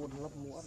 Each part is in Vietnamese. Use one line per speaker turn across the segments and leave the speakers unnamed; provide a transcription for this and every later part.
cuốn lấp muỗng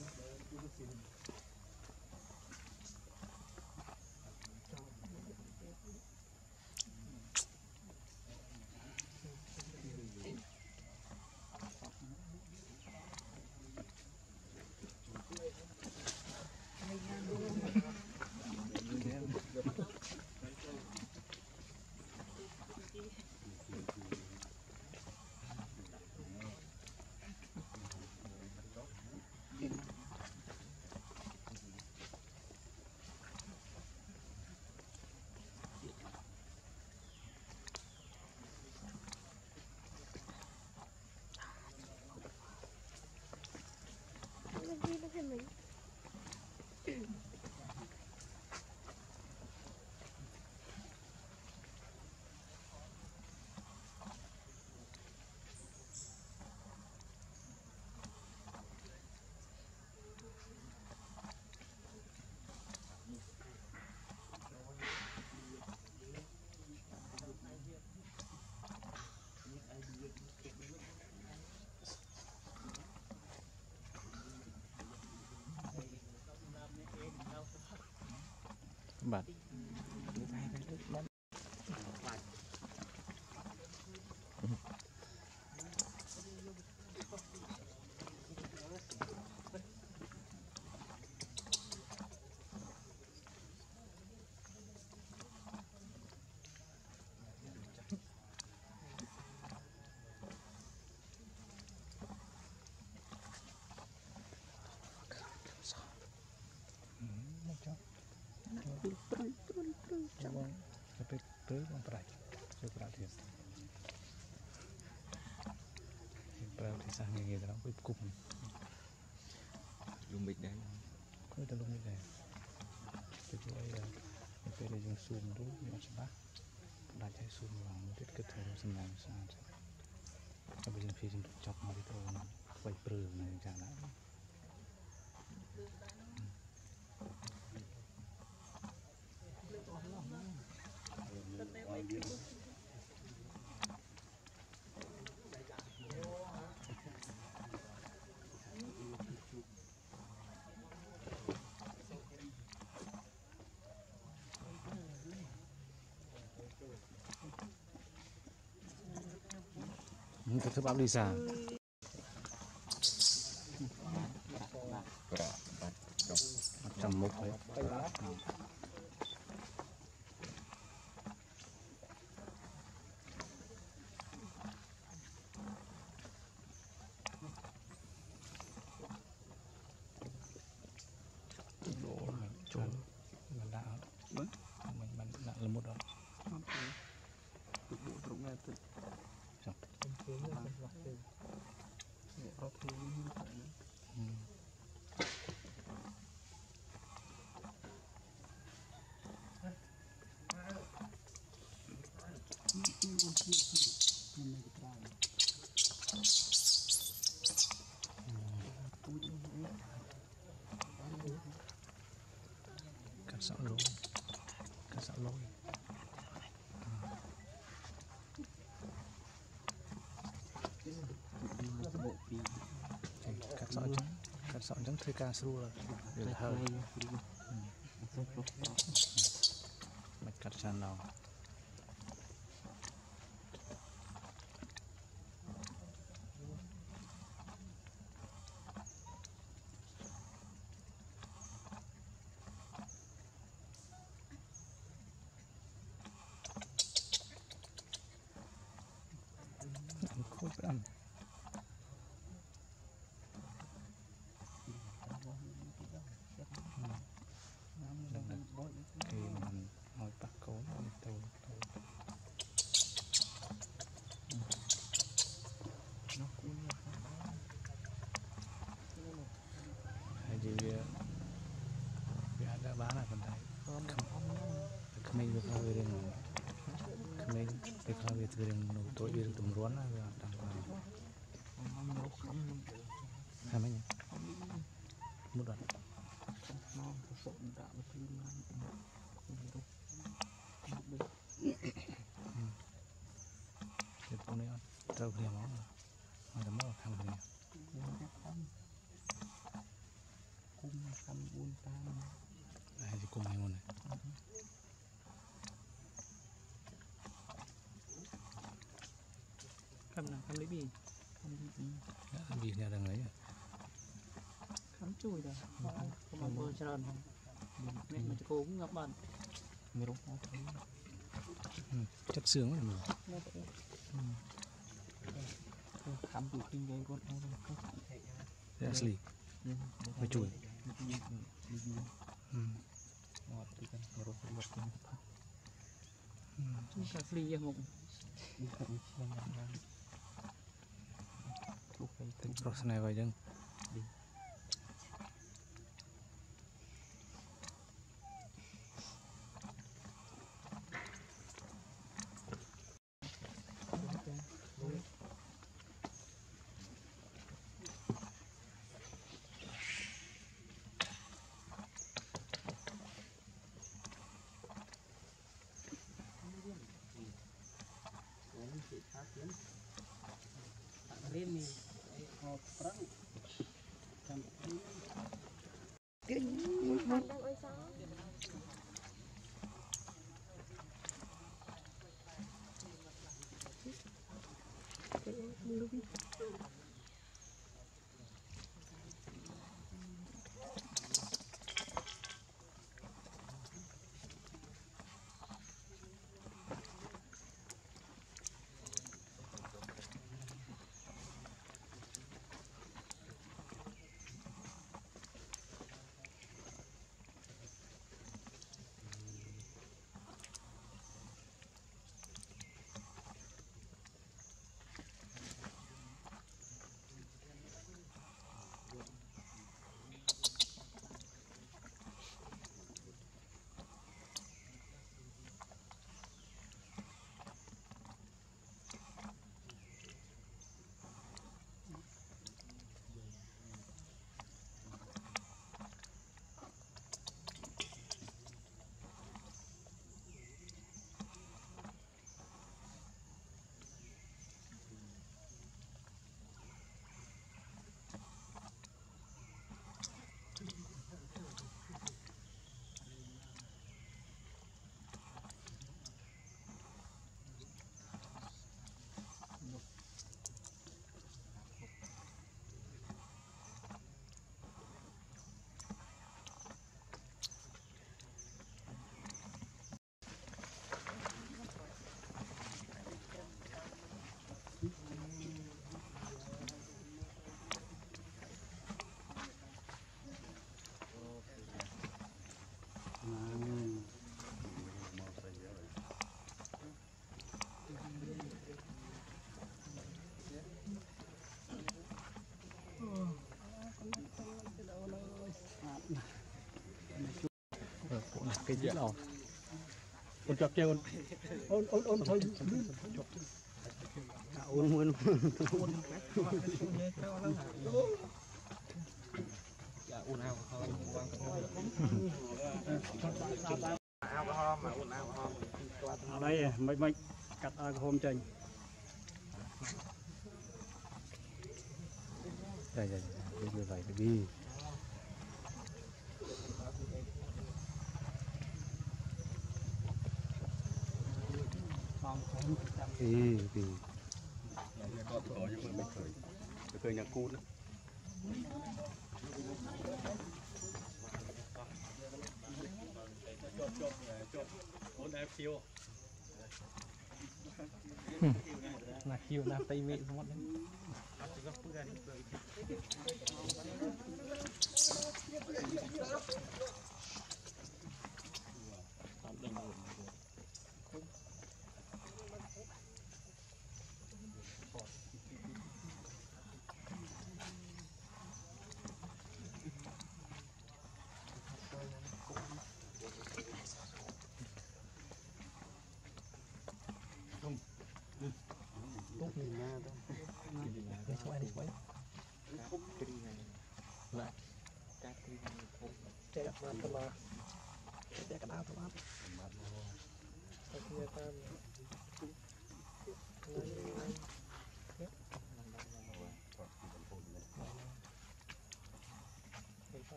bạn sang nghề đó với cùng lùng bịch đấy có thể lùng bịch này cái chỗ ấy là cái này dùng sùn đúng nó sẽ bắt đã chạy sùn vào một tiết kết hợp sinh làm sao cái bây giờ phi dùng chọc mà đi thôi quay bự này chẳng hạn cái thứ bám đi xa trăm một đấy đổ này trốn mình đã mình đã là một đó bộ trống nghe tự cắt sạo lôi cắt sạo lôi cắt sạo trắng thời ca sưu là để hơi mạch cắt sàn nào khối ăn khi mình hỏi bắt cố tôi hay gì việc đã bán là phần này không mình được về đây không mình việc là về từ đường tối đi tầm rốn là đằng vào hai mấy nhỉ một đoạn cái con này trâu kia máu rồi, nó mất hàng này.
khăm LYBI
vì nhà đằng ấy
khăm chui rồi không ăn bơ trơn mẹ mà cố cũng ngập bẩn mày đúng không
chất xương lắm
khăm bị kinh gây con
đấy asli với chui
ngọt thì kan rồi một cái asli ya mộng
proses này vậy đừng cái gì đâu con chọc kêu ôn thôi ôn muốn ở đây mấy cắt hôm trên đây như vậy đi thì con có nhưng mà khởi nhà cút là kêu là tây mẹ mất đấy tốt nhìn na đó đi quay lại chạy vào tầm chạy cái đào tầm áp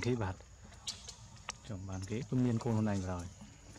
kế bạt chồng bàn kế cũng miên cô này rồi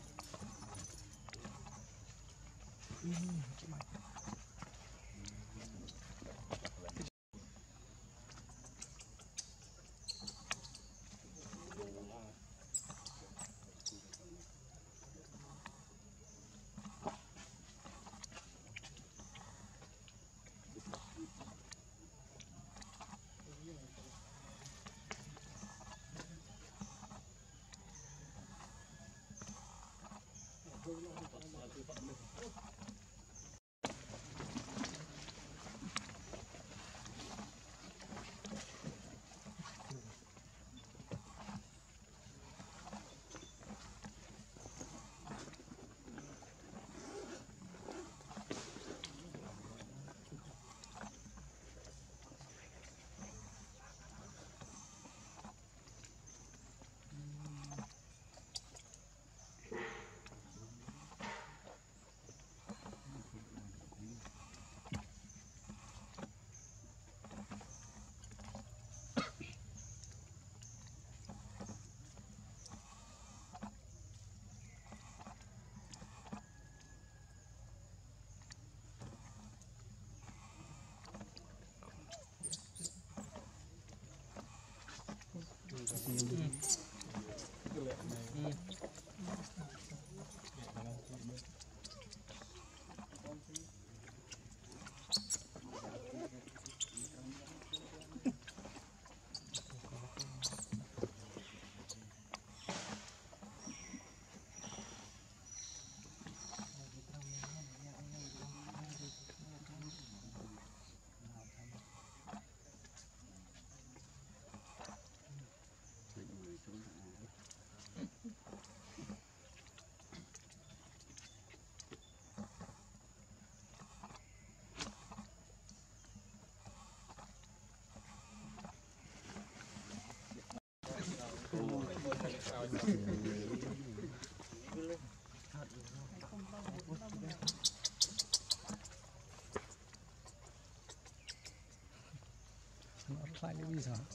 lại LYBI sao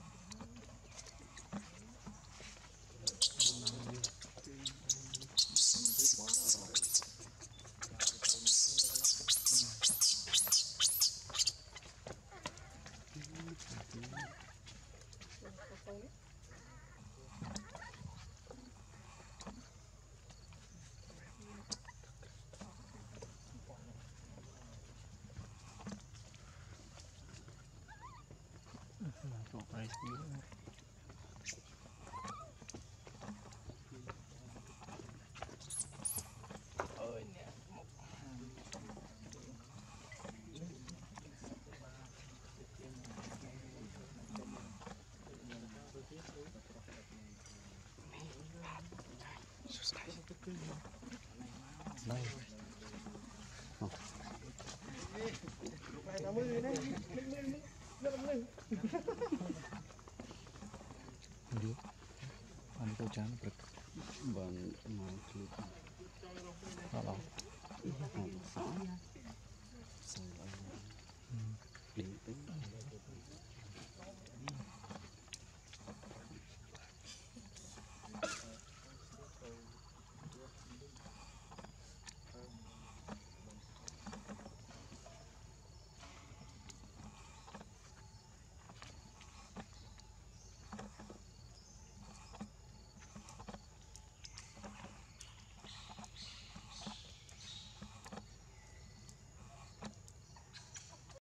đây dia, anu kau jangan
ban mau